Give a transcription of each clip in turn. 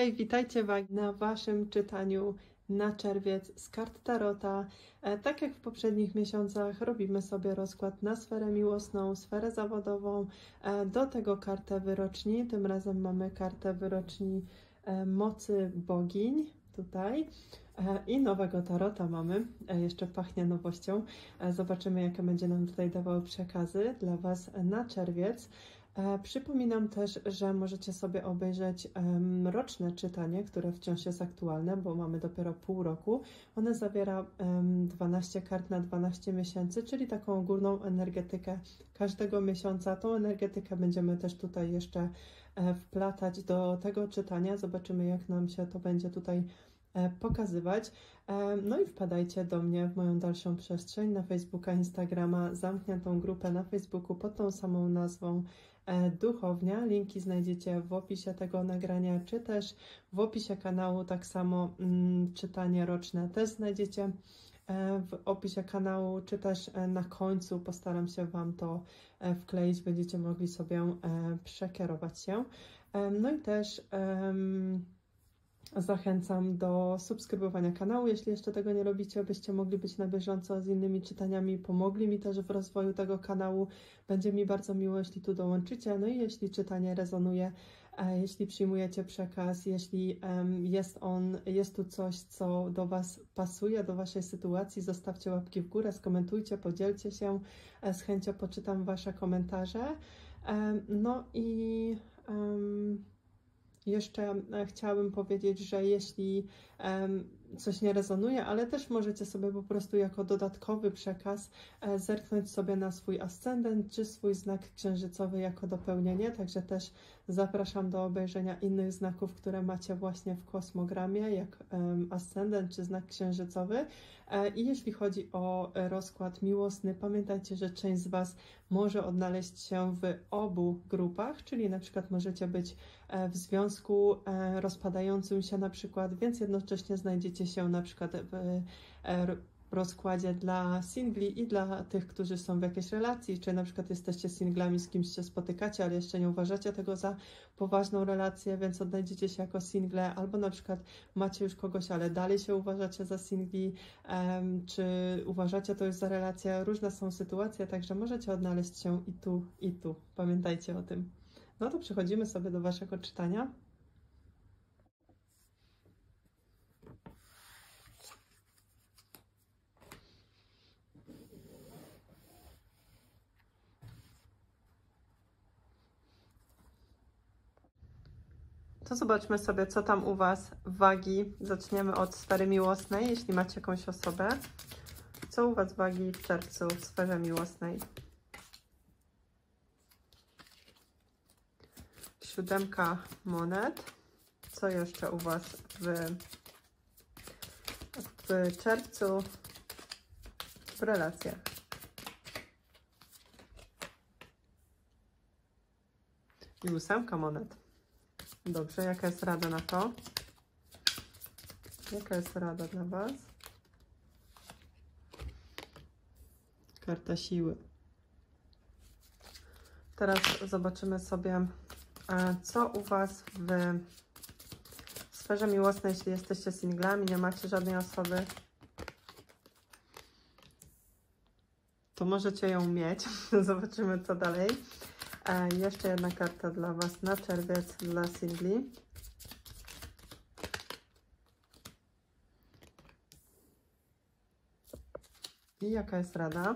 Hej, witajcie na Waszym czytaniu na czerwiec z kart Tarota. Tak jak w poprzednich miesiącach robimy sobie rozkład na sferę miłosną, sferę zawodową, do tego kartę wyroczni. Tym razem mamy kartę wyroczni mocy bogiń tutaj i nowego Tarota mamy. Jeszcze pachnie nowością. Zobaczymy, jakie będzie nam tutaj dawały przekazy dla Was na czerwiec. Przypominam też, że możecie sobie obejrzeć roczne czytanie, które wciąż jest aktualne, bo mamy dopiero pół roku. One zawiera 12 kart na 12 miesięcy, czyli taką ogólną energetykę każdego miesiąca. Tą energetykę będziemy też tutaj jeszcze wplatać do tego czytania. Zobaczymy, jak nam się to będzie tutaj pokazywać. No i wpadajcie do mnie w moją dalszą przestrzeń na Facebooka, Instagrama, zamkniętą grupę na Facebooku pod tą samą nazwą Duchownia. Linki znajdziecie w opisie tego nagrania, czy też w opisie kanału. Tak samo czytanie roczne też znajdziecie w opisie kanału, czy też na końcu postaram się Wam to wkleić, będziecie mogli sobie przekierować się. No i też zachęcam do subskrybowania kanału, jeśli jeszcze tego nie robicie, abyście mogli być na bieżąco z innymi czytaniami, pomogli mi też w rozwoju tego kanału. Będzie mi bardzo miło, jeśli tu dołączycie. No i jeśli czytanie rezonuje, jeśli przyjmujecie przekaz, jeśli jest tu coś, co do Was pasuje, do Waszej sytuacji, zostawcie łapki w górę, skomentujcie, podzielcie się. Z chęcią poczytam Wasze komentarze. No i jeszcze chciałabym powiedzieć, że jeśli coś nie rezonuje, ale też możecie sobie po prostu jako dodatkowy przekaz zerknąć sobie na swój ascendent czy swój znak księżycowy jako dopełnienie, także też zapraszam do obejrzenia innych znaków, które macie właśnie w kosmogramie, jak ascendent czy znak księżycowy. I jeśli chodzi o rozkład miłosny, pamiętajcie, że część z Was może odnaleźć się w obu grupach, czyli na przykład możecie być w związku rozpadającym się na przykład, więc jednocześnie znajdziecie się na przykład w rozkładzie dla singli i dla tych, którzy są w jakiejś relacji, czy na przykład jesteście singlami, z kimś się spotykacie, ale jeszcze nie uważacie tego za poważną relację, więc odnajdziecie się jako single, albo na przykład macie już kogoś, ale dalej się uważacie za singli, czy uważacie to już za relację. Różne są sytuacje, także możecie odnaleźć się i tu, i tu. Pamiętajcie o tym. No to przechodzimy sobie do Waszego czytania. To zobaczmy sobie, co tam u Was wagi. Zaczniemy od sfery miłosnej, jeśli macie jakąś osobę. Co u Was wagi w czerwcu w sferze miłosnej? Siódemka monet. Co jeszcze u Was w czerwcu w relacjach? I ósemka monet. Dobrze, jaka jest rada na to? Jaka jest rada dla Was? Karta siły. Teraz zobaczymy sobie, co u Was w sferze miłosnej, jeśli jesteście singlami, nie macie żadnej osoby, to możecie ją mieć. Zobaczymy, co dalej. Jeszcze jedna karta dla Was na czerwiec, dla singli. I jaka jest rada?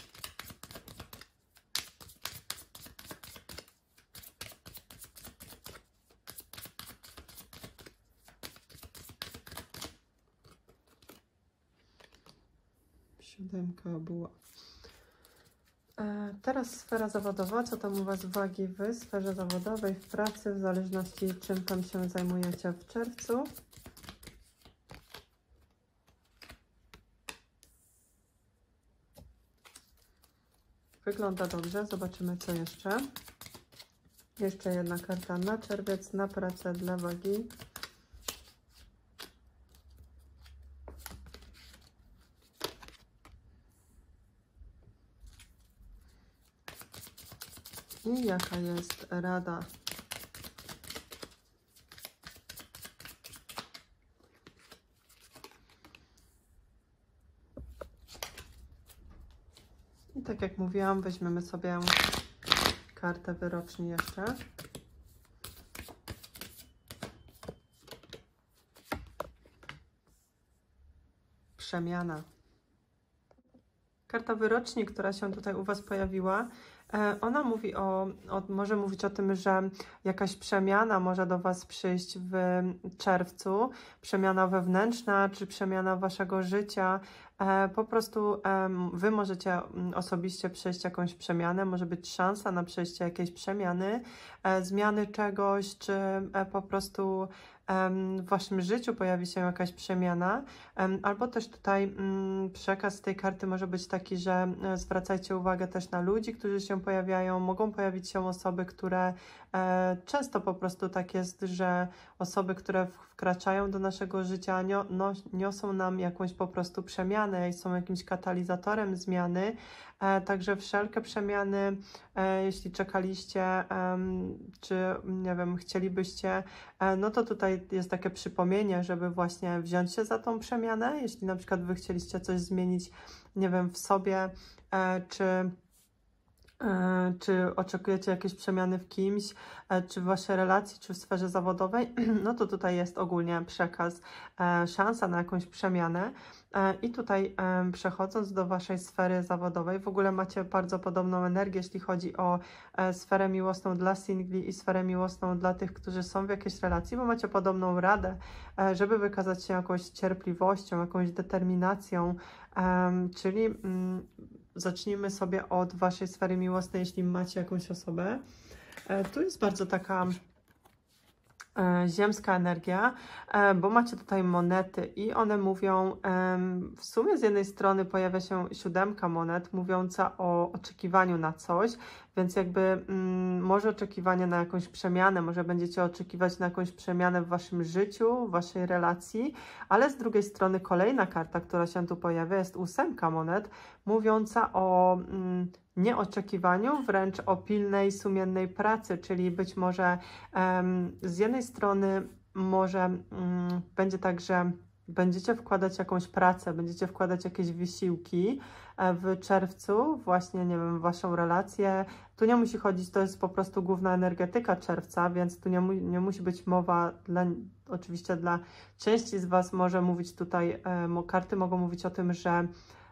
Siódemka była. Teraz sfera zawodowa. Co tam u Was wagi w sferze zawodowej, w pracy, w zależności czym tam się zajmujecie w czerwcu? Wygląda dobrze. Zobaczymy, co jeszcze. Jeszcze jedna karta na czerwiec, na pracę dla wagi. I jaka jest rada I tak jak mówiłam, weźmiemy sobie kartę wyroczni jeszcze. Przemiana. Karta wyroczni, która się tutaj u Was pojawiła, ona mówi może mówić o tym, że jakaś przemiana może do Was przyjść w czerwcu, przemiana wewnętrzna, czy przemiana Waszego życia. Po prostu Wy możecie osobiście przejść jakąś przemianę, może być szansa na przejście jakiejś przemiany, zmiany czegoś, czy po prostu w Waszym życiu pojawi się jakaś przemiana, albo też tutaj przekaz tej karty może być taki, że zwracajcie uwagę też na ludzi, którzy się pojawiają. Mogą pojawić się osoby, które często po prostu tak jest, że osoby, które wkraczają do naszego życia, niosą nam jakąś po prostu przemianę i są jakimś katalizatorem zmiany. Także wszelkie przemiany, jeśli czekaliście, czy nie wiem, chcielibyście, no to tutaj jest takie przypomnienie, żeby właśnie wziąć się za tą przemianę. Jeśli na przykład Wy chcieliście coś zmienić, nie wiem, w sobie, czy oczekujecie jakieś przemiany w kimś, czy w Waszej relacji, czy w sferze zawodowej, no to tutaj jest ogólnie przekaz, szansa na jakąś przemianę. I tutaj przechodząc do Waszej sfery zawodowej, w ogóle macie bardzo podobną energię, jeśli chodzi o sferę miłosną dla singli i sferę miłosną dla tych, którzy są w jakiejś relacji, bo macie podobną radę, żeby wykazać się jakąś cierpliwością, jakąś determinacją, czyli zacznijmy sobie od Waszej sfery miłosnej, jeśli macie jakąś osobę. Tu jest bardzo taka ziemska energia, bo macie tutaj monety i one mówią, w sumie z jednej strony pojawia się 7 monet mówiąca o oczekiwaniu na coś, więc jakby może oczekiwanie na jakąś przemianę, może będziecie oczekiwać na jakąś przemianę w Waszym życiu, w Waszej relacji, ale z drugiej strony kolejna karta, która się tu pojawia, jest 8 monet, mówiąca o nieoczekiwaniu, wręcz o pilnej, sumiennej pracy, czyli być może z jednej strony może będzie tak, że będziecie wkładać jakąś pracę, będziecie wkładać jakieś wysiłki w czerwcu, właśnie, nie wiem, w Waszą relację. Tu nie musi chodzić, to jest po prostu główna energetyka czerwca, więc tu nie musi być mowa, oczywiście dla części z Was może mówić tutaj, karty mogą mówić o tym, że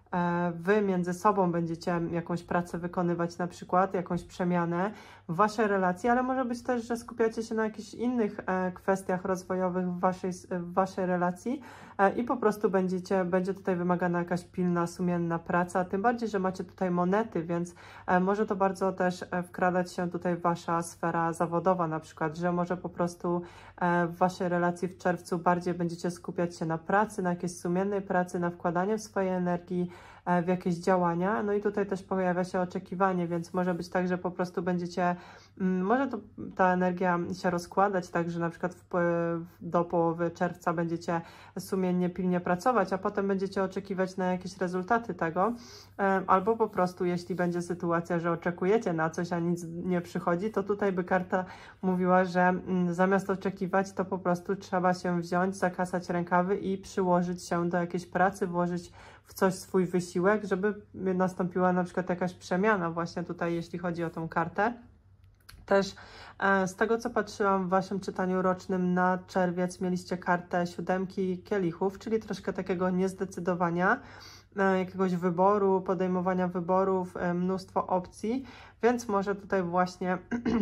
Wy między sobą będziecie jakąś pracę wykonywać, na przykład jakąś przemianę w Waszej relacji, ale może być też, że skupiacie się na jakichś innych kwestiach rozwojowych w waszej relacji i po prostu będzie tutaj wymagana jakaś pilna, sumienna praca, tym bardziej, że macie tutaj monety, więc może to bardzo też wkradać się tutaj Wasza sfera zawodowa, na przykład, że może po prostu w Waszej relacji w czerwcu bardziej będziecie skupiać się na pracy, na jakiejś sumiennej pracy, na wkładaniu swojej energii w jakieś działania. No i tutaj też pojawia się oczekiwanie, więc może być tak, że po prostu będziecie, może ta energia się rozkładać tak, że na przykład do połowy czerwca będziecie sumiennie, pilnie pracować, a potem będziecie oczekiwać na jakieś rezultaty tego, albo po prostu jeśli będzie sytuacja, że oczekujecie na coś, a nic nie przychodzi, to tutaj by karta mówiła, że zamiast oczekiwać, to po prostu trzeba się wziąć, zakasać rękawy i przyłożyć się do jakiejś pracy, włożyć w coś swój wysiłek, żeby nastąpiła na przykład jakaś przemiana właśnie tutaj, jeśli chodzi o tą kartę. Też z tego, co patrzyłam w Waszym czytaniu rocznym na czerwiec, mieliście kartę 7 kielichów, czyli troszkę takiego niezdecydowania, jakiegoś wyboru, podejmowania wyborów, mnóstwo opcji, więc może tutaj właśnie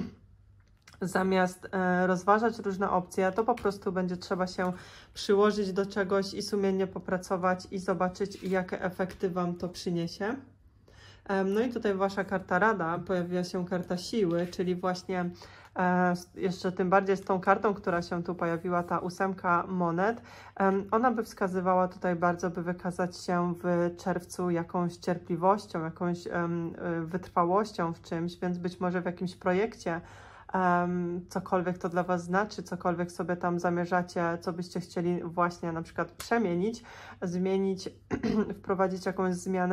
zamiast rozważać różne opcje, to po prostu będzie trzeba się przyłożyć do czegoś i sumiennie popracować i zobaczyć, jakie efekty Wam to przyniesie. No i tutaj Wasza karta rada, pojawiła się karta siły, czyli właśnie jeszcze tym bardziej z tą kartą, która się tu pojawiła, ta 8 monet, ona by wskazywała tutaj bardzo, by wykazać się w czerwcu jakąś cierpliwością, jakąś wytrwałością w czymś, więc być może w jakimś projekcie, cokolwiek to dla Was znaczy, cokolwiek sobie tam zamierzacie, co byście chcieli właśnie na przykład przemienić, zmienić, wprowadzić jakąś zmianę,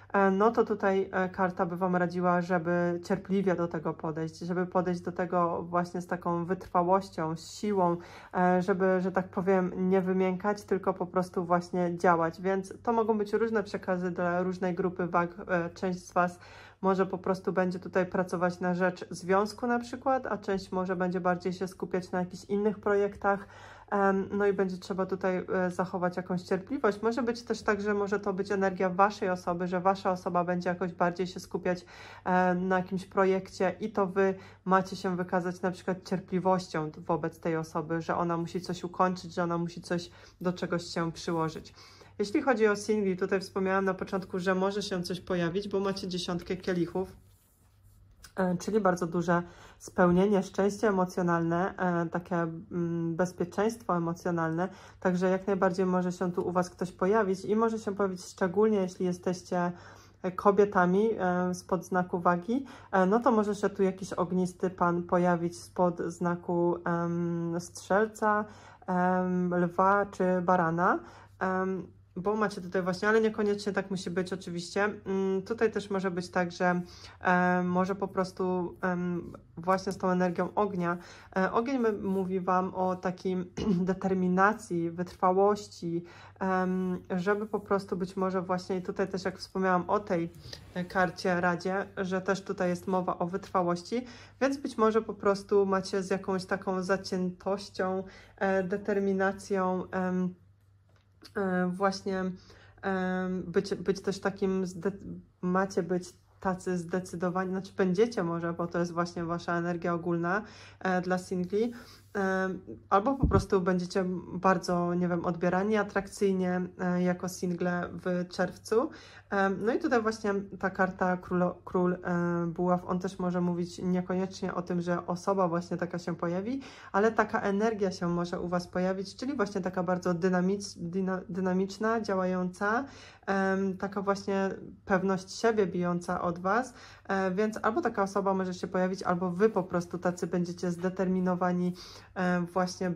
no to tutaj karta by Wam radziła, żeby cierpliwie do tego podejść, żeby podejść do tego właśnie z taką wytrwałością, z siłą, żeby, że tak powiem, nie wymiękać, tylko po prostu właśnie działać. Więc to mogą być różne przekazy dla różnej grupy wag. Część z Was może po prostu będzie tutaj pracować na rzecz związku na przykład, a część może będzie bardziej się skupiać na jakichś innych projektach. No i będzie trzeba tutaj zachować jakąś cierpliwość. Może być też tak, że może to być energia Waszej osoby, że Wasza osoba będzie jakoś bardziej się skupiać na jakimś projekcie i to Wy macie się wykazać na przykład cierpliwością wobec tej osoby, że ona musi coś ukończyć, że ona musi coś do czegoś się przyłożyć. Jeśli chodzi o singli, tutaj wspomniałam na początku, że może się coś pojawić, bo macie 10 kielichów, czyli bardzo duże spełnienie, szczęście emocjonalne, takie bezpieczeństwo emocjonalne, także jak najbardziej może się tu u Was ktoś pojawić i może się pojawić szczególnie, jeśli jesteście kobietami spod znaku wagi, no to może się tu jakiś ognisty pan pojawić spod znaku strzelca, lwa czy barana. Bo macie tutaj właśnie, ale niekoniecznie tak musi być oczywiście. Tutaj też może być tak, że może po prostu właśnie z tą energią ognia. Ogień mówi Wam o takiej determinacji, wytrwałości, żeby po prostu być może właśnie i tutaj też jak wspomniałam o tej karcie Radzie, że też tutaj jest mowa o wytrwałości, więc być może po prostu macie z jakąś taką zaciętością, determinacją, właśnie być też takim, macie być tacy zdecydowani, znaczy będziecie może, bo to jest właśnie Wasza energia ogólna dla singli, albo po prostu będziecie bardzo, nie wiem, odbierani atrakcyjnie jako single w czerwcu. No i tutaj właśnie ta karta Król Buław, on też może mówić niekoniecznie o tym, że osoba właśnie taka się pojawi, ale taka energia się może u Was pojawić, czyli właśnie taka bardzo dynamiczna, działająca, taka właśnie pewność siebie bijąca od Was, więc albo taka osoba może się pojawić, albo Wy po prostu tacy będziecie zdeterminowani właśnie,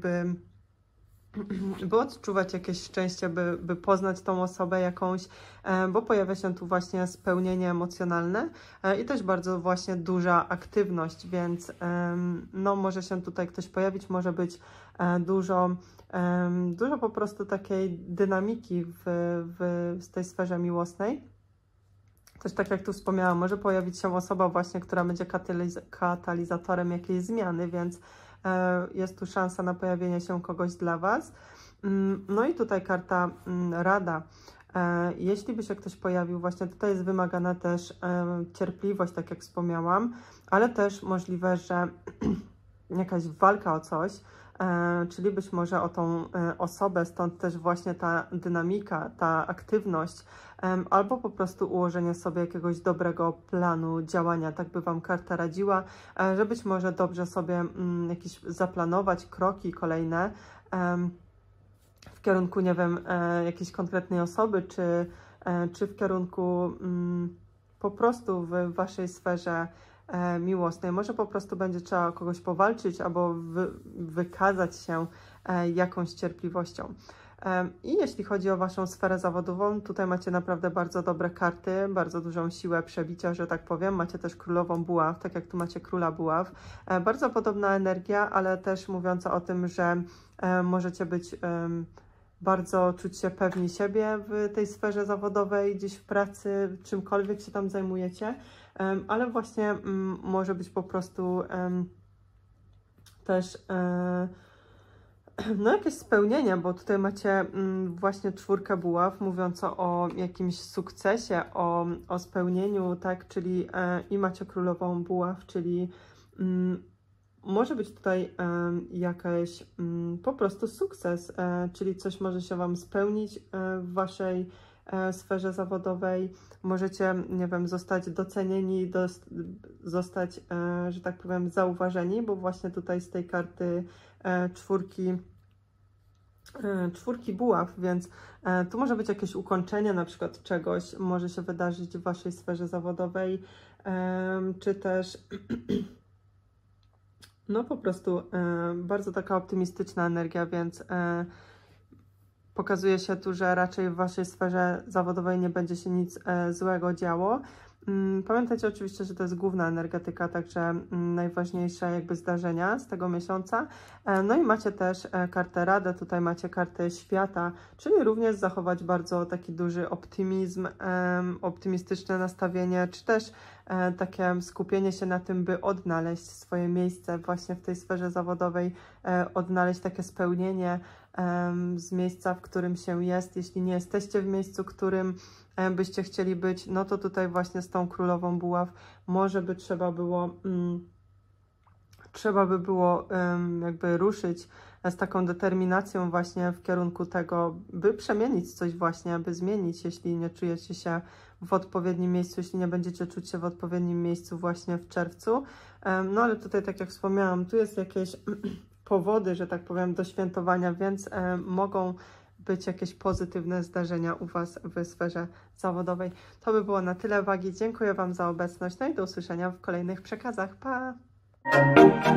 by odczuwać jakieś szczęście, by poznać tą osobę jakąś, bo pojawia się tu właśnie spełnienie emocjonalne i też bardzo właśnie duża aktywność, więc no może się tutaj ktoś pojawić, może być dużo po prostu takiej dynamiki w tej sferze miłosnej. Też tak jak tu wspomniałam, może pojawić się osoba właśnie, która będzie katalizatorem jakiejś zmiany, więc jest tu szansa na pojawienie się kogoś dla Was. No i tutaj karta Rada. Jeśli by się ktoś pojawił, właśnie tutaj jest wymagana też cierpliwość, tak jak wspomniałam, ale też możliwe, że jakaś walka o coś, czyli być może o tą osobę, stąd też właśnie ta dynamika, ta aktywność, albo po prostu ułożenie sobie jakiegoś dobrego planu działania, tak by Wam karta radziła, że być może dobrze sobie jakieś zaplanować kroki kolejne w kierunku, nie wiem, jakiejś konkretnej osoby, czy w kierunku po prostu w Waszej sferze miłosnej. Może po prostu będzie trzeba kogoś powalczyć albo wykazać się jakąś cierpliwością. I jeśli chodzi o Waszą sferę zawodową, tutaj macie naprawdę bardzo dobre karty, bardzo dużą siłę przebicia, że tak powiem. Macie też Królową Buław, tak jak tu macie Króla Buław. Bardzo podobna energia, ale też mówiąca o tym, że możecie być bardzo czuć się pewni siebie w tej sferze zawodowej, gdzieś w pracy, czymkolwiek się tam zajmujecie, ale właśnie może być po prostu też no jakieś spełnienie, bo tutaj macie właśnie 4 buław, mówiąco o jakimś sukcesie, o spełnieniu, tak, czyli i macie Królową Buław, czyli może być tutaj jakiś po prostu sukces, czyli coś może się Wam spełnić w Waszej sferze zawodowej. Możecie, nie wiem, zostać docenieni, zostać, że tak powiem, zauważeni, bo właśnie tutaj z tej karty czwórki buław, więc tu może być jakieś ukończenie na przykład czegoś, może się wydarzyć w Waszej sferze zawodowej, czy też no po prostu bardzo taka optymistyczna energia, więc pokazuje się tu, że raczej w Waszej sferze zawodowej nie będzie się nic złego działo. Pamiętajcie oczywiście, że to jest główna energetyka, także najważniejsze jakby zdarzenia z tego miesiąca. No i macie też kartę Radę, tutaj macie kartę Świata, czyli również zachować bardzo taki duży optymizm, optymistyczne nastawienie, czy też takie skupienie się na tym, by odnaleźć swoje miejsce właśnie w tej sferze zawodowej, odnaleźć takie spełnienie z miejsca, w którym się jest. Jeśli nie jesteście w miejscu, którym byście chcieli być, no to tutaj właśnie z tą królową buław może by trzeba by było jakby ruszyć z taką determinacją właśnie w kierunku tego, by przemienić coś właśnie, by zmienić, jeśli nie czujecie się w odpowiednim miejscu, jeśli nie będziecie czuć się w odpowiednim miejscu właśnie w czerwcu. No ale tutaj, tak jak wspomniałam, tu jest jakieś powody, że tak powiem, do świętowania, więc mogą być jakieś pozytywne zdarzenia u Was w sferze zawodowej. To by było na tyle, wagi. Dziękuję Wam za obecność, no i do usłyszenia w kolejnych przekazach. Pa!